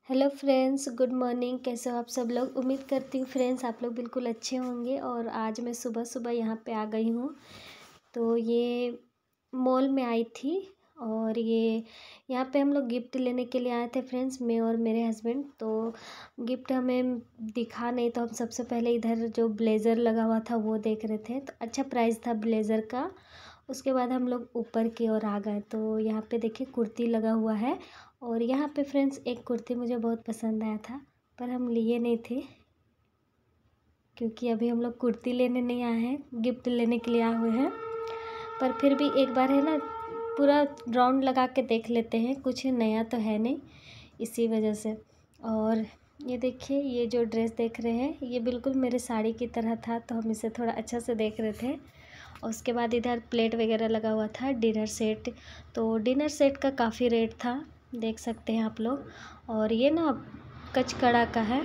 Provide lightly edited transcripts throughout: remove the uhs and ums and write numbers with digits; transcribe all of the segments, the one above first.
Hello friends, good morning. कैसे हो आप सब लोग? उम्मीद करती हूँ फ्रेंड्स आप लोग बिल्कुल अच्छे होंगे। और आज मैं सुबह सुबह यहाँ पे आ गई हूँ। तो ये मॉल में आई थी और ये यहाँ पे हम लोग गिफ्ट लेने के लिए आए थे फ्रेंड्स, मैं और मेरे हस्बैंड। तो गिफ्ट हमें दिखा नहीं, तो हम सबसे पहले इधर जो ब्लेज़र लगा हुआ था वो देख रहे थे। तो अच्छा प्राइस था ब्लेज़र का। उसके बाद हम लोग ऊपर की ओर आ गए। तो यहाँ पे देखिए कुर्ती लगा हुआ है। और यहाँ पे फ्रेंड्स एक कुर्ती मुझे बहुत पसंद आया था, पर हम लिए नहीं थे क्योंकि अभी हम लोग कुर्ती लेने नहीं आए हैं, गिफ्ट लेने के लिए आए हुए हैं। पर फिर भी एक बार है ना, पूरा राउंड लगा के देख लेते हैं, कुछ नया तो है नहीं, इसी वजह से। और ये देखिए, ये जो ड्रेस देख रहे हैं ये बिल्कुल मेरे साड़ी की तरह था, तो हम इसे थोड़ा अच्छा से देख रहे थे। और उसके बाद इधर प्लेट वगैरह लगा हुआ था, डिनर सेट। तो डिनर सेट का काफ़ी रेट था, देख सकते हैं आप लोग। और ये ना कचकड़ा का है,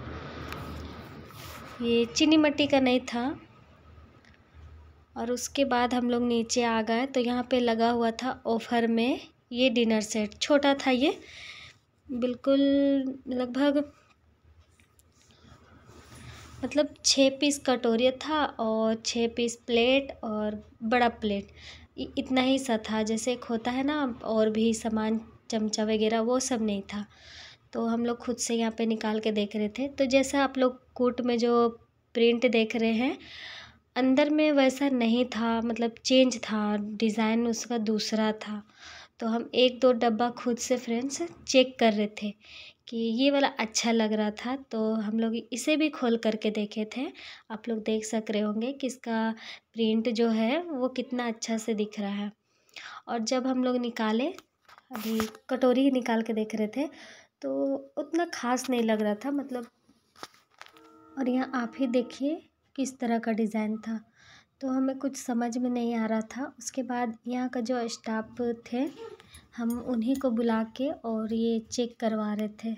ये चीनी मिट्टी का नहीं था। और उसके बाद हम लोग नीचे आ गए तो यहाँ पे लगा हुआ था ऑफ़र में ये डिनर सेट। छोटा था ये, बिल्कुल लगभग मतलब 6 पीस कटोरी था और 6 पीस प्लेट और बड़ा प्लेट, इतना ही सा था। जैसे एक होता है ना और भी सामान, चमचा वगैरह, वो सब नहीं था। तो हम लोग खुद से यहाँ पे निकाल के देख रहे थे। तो जैसा आप लोग कूट में जो प्रिंट देख रहे हैं, अंदर में वैसा नहीं था, मतलब चेंज था, डिज़ाइन उसका दूसरा था। तो हम एक दो डब्बा खुद से फ्रेंड्स चेक कर रहे थे कि ये वाला अच्छा लग रहा था, तो हम लोग इसे भी खोल करके देखे थे। आप लोग देख सक रहे होंगे कि इसका प्रिंट जो है वो कितना अच्छा से दिख रहा है। और जब हम लोग निकाले, अभी कटोरी ही निकाल के देख रहे थे, तो उतना खास नहीं लग रहा था, मतलब। और यहाँ आप ही देखिए किस तरह का डिज़ाइन था, तो हमें कुछ समझ में नहीं आ रहा था। उसके बाद यहाँ का जो स्टाफ थे, हम उन्हीं को बुला के और ये चेक करवा रहे थे।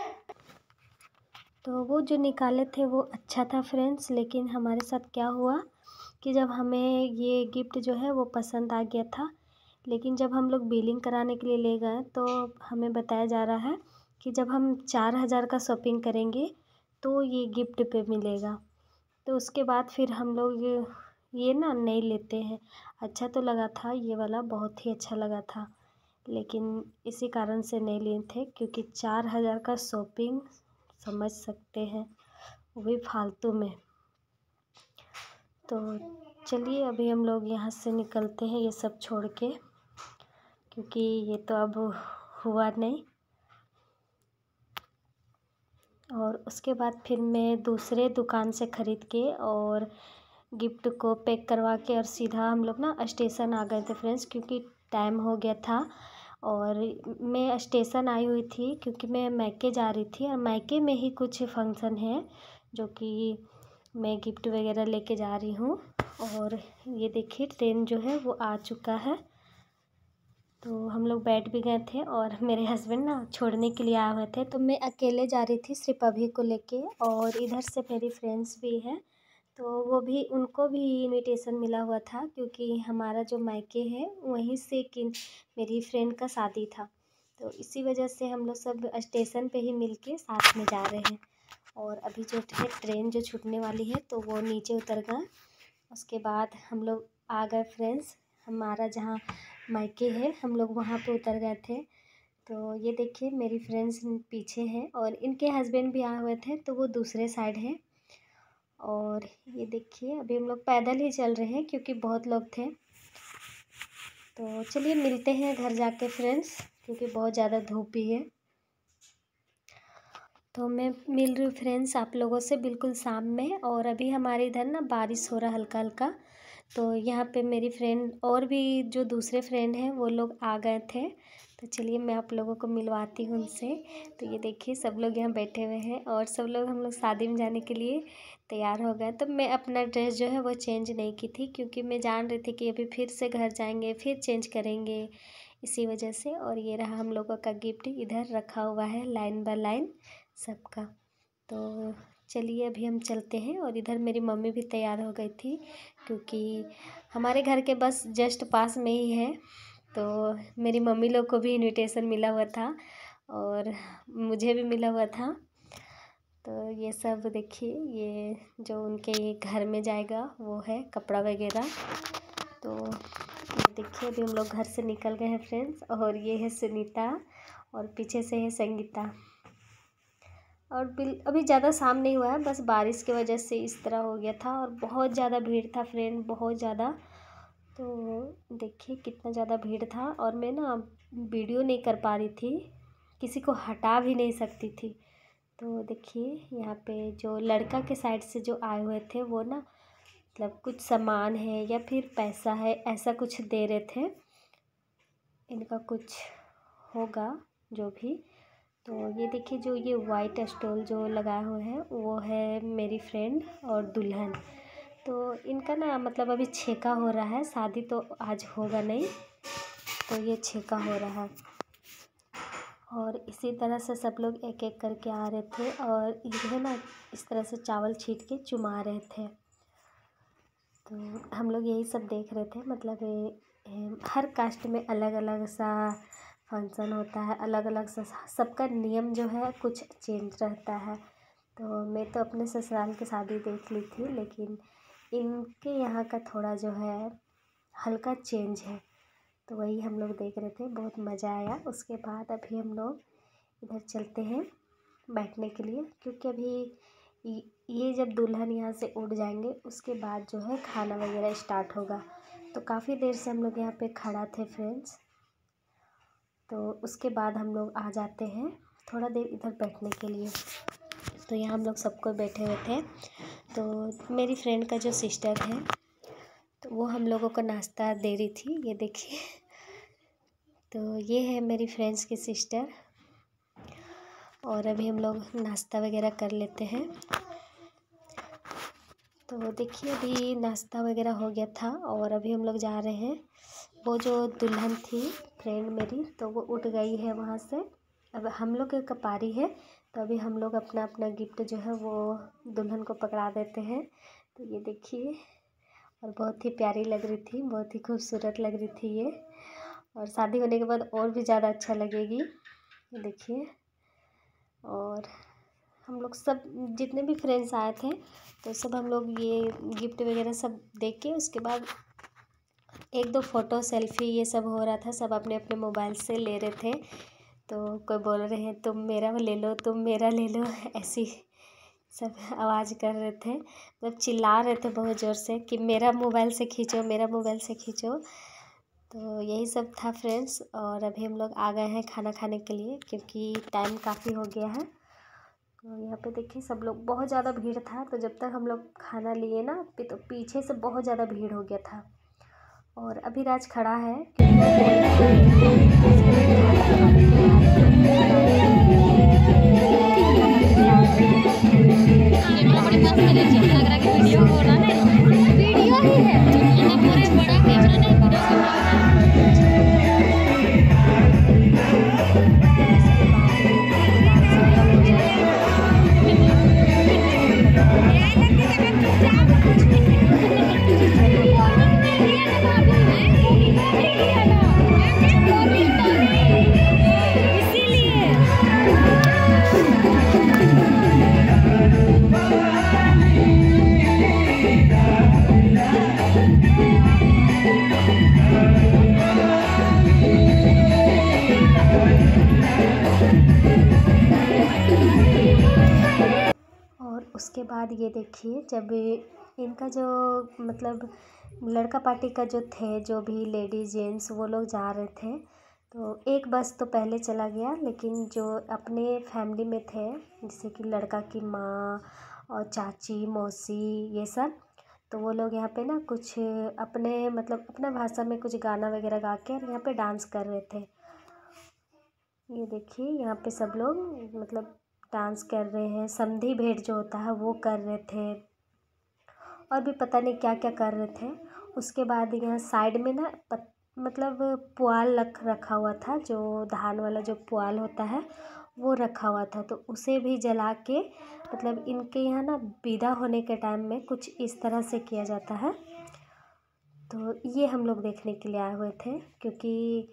तो वो जो निकाले थे वो अच्छा था फ्रेंड्स, लेकिन हमारे साथ क्या हुआ कि जब हमें ये गिफ्ट जो है वो पसंद आ गया था, लेकिन जब हम लोग बिलिंग कराने के लिए ले गए तो हमें बताया जा रहा है कि जब हम 4,000 का शॉपिंग करेंगे तो ये गिफ्ट पे मिलेगा। तो उसके बाद फिर हम लोग ये ना नहीं लेते हैं। अच्छा तो लगा था, ये वाला बहुत ही अच्छा लगा था, लेकिन इसी कारण से नहीं लिए थे क्योंकि 4,000 का शॉपिंग, समझ सकते हैं, वो भी फालतू में। तो चलिए अभी हम लोग यहाँ से निकलते हैं ये सब छोड़ के, क्योंकि ये तो अब हुआ नहीं। और उसके बाद फिर मैं दूसरे दुकान से ख़रीद के और गिफ्ट को पैक करवा के और सीधा हम लोग ना स्टेशन आ गए थे फ्रेंड्स, क्योंकि टाइम हो गया था। और मैं स्टेशन आई हुई थी क्योंकि मैं मायके जा रही थी, और मायके में ही कुछ फंक्शन है जो कि मैं गिफ्ट वगैरह लेके जा रही हूँ। और ये देखिए ट्रेन जो है वो आ चुका है। तो हम लोग बैठ भी गए थे और मेरे हस्बैंड ना छोड़ने के लिए आए हुए थे, तो मैं अकेले जा रही थी सिर्फ अभी को लेके। और इधर से मेरी फ्रेंड्स भी हैं, तो वो भी, उनको भी इनविटेशन मिला हुआ था क्योंकि हमारा जो मायके है वहीं से कि मेरी फ्रेंड का शादी था। तो इसी वजह से हम लोग सब स्टेशन पे ही मिलके साथ में जा रहे हैं। और अभी जो है ट्रेन जो छूटने वाली है तो वो नीचे उतर गए। उसके बाद हम लोग आ गए फ्रेंड्स, हमारा जहाँ मायके है हम लोग वहाँ पे उतर गए थे। तो ये देखिए मेरी फ्रेंड्स पीछे हैं और इनके हस्बैंड भी आए हुए थे, तो वो दूसरे साइड हैं। और ये देखिए अभी हम लोग पैदल ही चल रहे हैं क्योंकि बहुत लोग थे। तो चलिए मिलते हैं घर जाके फ्रेंड्स, क्योंकि बहुत ज़्यादा धूप भी है। तो मैं मिल रही हूँ फ्रेंड्स आप लोगों से बिल्कुल शाम में। और अभी हमारे इधर ना बारिश हो रहा हल्का हल्का। तो यहाँ पे मेरी फ्रेंड और भी जो दूसरे फ्रेंड हैं वो लोग आ गए थे। तो चलिए मैं आप लोगों को मिलवाती हूँ उनसे। तो ये देखिए सब लोग यहाँ बैठे हुए हैं और सब लोग, हम लोग शादी में जाने के लिए तैयार हो गए। तो मैं अपना ड्रेस जो है वो चेंज नहीं की थी क्योंकि मैं जान रही थी कि अभी फिर से घर जाएंगे, फिर चेंज करेंगे, इसी वजह से। और ये रहा हम लोगों का गिफ्ट, इधर रखा हुआ है लाइन बाय लाइन सबका। तो चलिए अभी हम चलते हैं। और इधर मेरी मम्मी भी तैयार हो गई थी क्योंकि हमारे घर के बस जस्ट पास में ही है, तो मेरी मम्मी लोग को भी इनविटेशन मिला हुआ था। और मुझे भी मिला हुआ था। तो ये सब देखिए, ये जो उनके घर में जाएगा वो है कपड़ा वगैरह। तो ये देखिए अभी हम लोग घर से निकल गए हैं फ्रेंड्स, और ये है सुनीता और पीछे से है संगीता। और अभी ज़्यादा शाम नहीं हुआ है, बस बारिश की वजह से इस तरह हो गया था, और बहुत ज़्यादा भीड़ था फ्रेंड, बहुत ज़्यादा। तो देखिए कितना ज़्यादा भीड़ था, और मैं ना वीडियो नहीं कर पा रही थी, किसी को हटा भी नहीं सकती थी। तो देखिए यहाँ पे जो लड़का के साइड से जो आए हुए थे वो ना मतलब कुछ सामान है या फिर पैसा है ऐसा कुछ दे रहे थे, इनका कुछ होगा जो भी। तो ये देखिए जो ये वाइट स्टॉल जो लगाए हुए हैं वो है मेरी फ्रेंड और दुल्हन। तो इनका ना मतलब अभी छेका हो रहा है, शादी तो आज होगा नहीं, तो ये छेका हो रहा है। और इसी तरह से सब लोग एक एक करके आ रहे थे, और ये ना इस तरह से चावल छीट के चुमा रहे थे। तो हम लोग यही सब देख रहे थे। मतलब हर कास्ट में अलग अलग सा फंक्शन होता है, अलग अलग सा सबका नियम जो है कुछ चेंज रहता है। तो मैं तो अपने ससुराल की शादी देख ली थी, लेकिन इनके यहाँ का थोड़ा जो है हल्का चेंज है, तो वही हम लोग देख रहे थे, बहुत मज़ा आया। उसके बाद अभी हम लोग इधर चलते हैं बैठने के लिए, क्योंकि अभी ये जब दुल्हन यहाँ से उठ जाएंगे उसके बाद जो है खाना वगैरह स्टार्ट होगा। तो काफ़ी देर से हम लोग यहाँ पे खड़ा थे फ्रेंड्स। तो उसके बाद हम लोग आ जाते हैं थोड़ा देर इधर बैठने के लिए। तो यहाँ हम लोग सबको बैठे हुए थे। तो मेरी फ्रेंड का जो सिस्टर है तो वो हम लोगों को नाश्ता दे रही थी, ये देखिए। तो ये है मेरी फ्रेंड्स की सिस्टर, और अभी हम लोग नाश्ता वगैरह कर लेते हैं। तो देखिए अभी नाश्ता वगैरह हो गया था, और अभी हम लोग जा रहे हैं। वो जो दुल्हन थी फ्रेंड मेरी, तो वो उठ गई है वहाँ से, अब हम लोग की पारी है। तो अभी हम लोग अपना अपना गिफ्ट जो है वो दुल्हन को पकड़ा देते हैं। तो ये देखिए, और बहुत ही प्यारी लग रही थी, बहुत ही खूबसूरत लग रही थी ये, और शादी होने के बाद और भी ज़्यादा अच्छा लगेगी, ये देखिए। और हम लोग सब जितने भी फ्रेंड्स आए थे तो सब हम लोग ये गिफ्ट वगैरह सब देख के उसके बाद एक दो फ़ोटो सेल्फ़ी ये सब हो रहा था, सब अपने अपने मोबाइल से ले रहे थे। तो कोई बोल रहे हैं तुम मेरा ले लो, तुम मेरा ले लो, ऐसी सब आवाज़ कर रहे थे, मतलब चिल्ला रहे थे बहुत ज़ोर से कि मेरा मोबाइल से खींचो, मेरा मोबाइल से खींचो। तो यही सब था फ्रेंड्स, और अभी हम लोग आ गए हैं खाना खाने के लिए, क्योंकि टाइम काफ़ी हो गया है। तो यहाँ पे देखिए सब लोग, बहुत ज़्यादा भीड़ था, तो जब तक हम लोग खाना लिए ना तो पीछे से बहुत ज़्यादा भीड़ हो गया था। और अभी राज खड़ा है वीडियो ही है, पूरे बड़ा कैमरा नहीं, उसके बाद ये देखिए जब इनका जो मतलब लड़का पार्टी का जो थे, जो भी लेडीज जेंट्स वो लोग जा रहे थे, तो एक बस तो पहले चला गया, लेकिन जो अपने फैमिली में थे जैसे कि लड़का की माँ और चाची मौसी ये सब, तो वो लोग यहाँ पे ना कुछ अपने मतलब अपना भाषा में कुछ गाना वगैरह गा के यहाँ पे डांस कर रहे थे। ये देखिए यहाँ पे सब लोग मतलब डांस कर रहे हैं, समधी भेंट जो होता है वो कर रहे थे, और भी पता नहीं क्या क्या कर रहे थे। उसके बाद यहाँ साइड में ना मतलब पुआल रखा हुआ था, जो धान वाला जो पुआल होता है वो रखा हुआ था, तो उसे भी जला के मतलब इनके यहाँ ना विदा होने के टाइम में कुछ इस तरह से किया जाता है। तो ये हम लोग देखने के लिए आए हुए थे, क्योंकि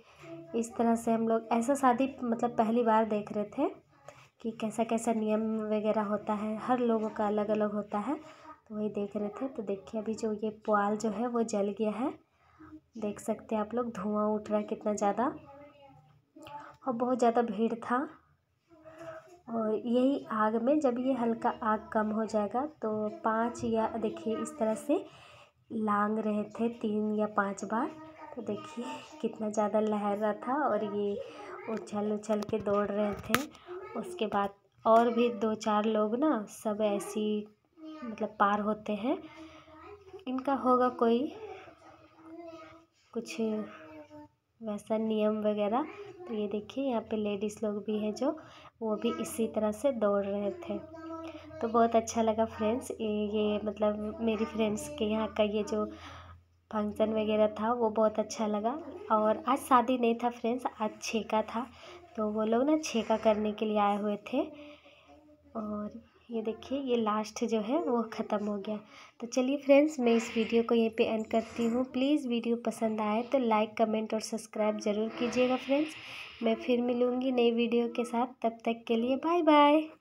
इस तरह से हम लोग ऐसा शादी मतलब पहली बार देख रहे थे कि कैसा कैसा नियम वगैरह होता है, हर लोगों का अलग अलग होता है, तो वही देख रहे थे। तो देखिए अभी जो ये पुआल जो है वो जल गया है, देख सकते हैं आप लोग, धुआं उठ रहा है कितना ज़्यादा, और बहुत ज़्यादा भीड़ था। और यही आग में जब ये हल्का आग कम हो जाएगा तो 5 या देखिए इस तरह से लांग रहे थे 3 या 5 बार, तो देखिए कितना ज़्यादा लहर रहा था और ये उछल उछल के दौड़ रहे थे। उसके बाद और भी 2-4 लोग ना सब ऐसी मतलब पार होते हैं, इनका होगा कोई कुछ वैसा नियम वगैरह। तो ये देखिए यहाँ पे लेडीज़ लोग भी हैं जो वो भी इसी तरह से दौड़ रहे थे। तो बहुत अच्छा लगा फ्रेंड्स, ये मतलब मेरी फ्रेंड्स के यहाँ का ये जो फंक्शन वगैरह था वो बहुत अच्छा लगा। और आज शादी नहीं था फ्रेंड्स, आज छेका था, तो वो लोग ना छेका करने के लिए आए हुए थे। और ये देखिए ये लास्ट जो है वो ख़त्म हो गया। तो चलिए फ्रेंड्स, मैं इस वीडियो को यहीं पे एंड करती हूँ। प्लीज़ वीडियो पसंद आए तो लाइक कमेंट और सब्सक्राइब ज़रूर कीजिएगा फ्रेंड्स। मैं फिर मिलूँगी नई वीडियो के साथ, तब तक के लिए बाय बाय।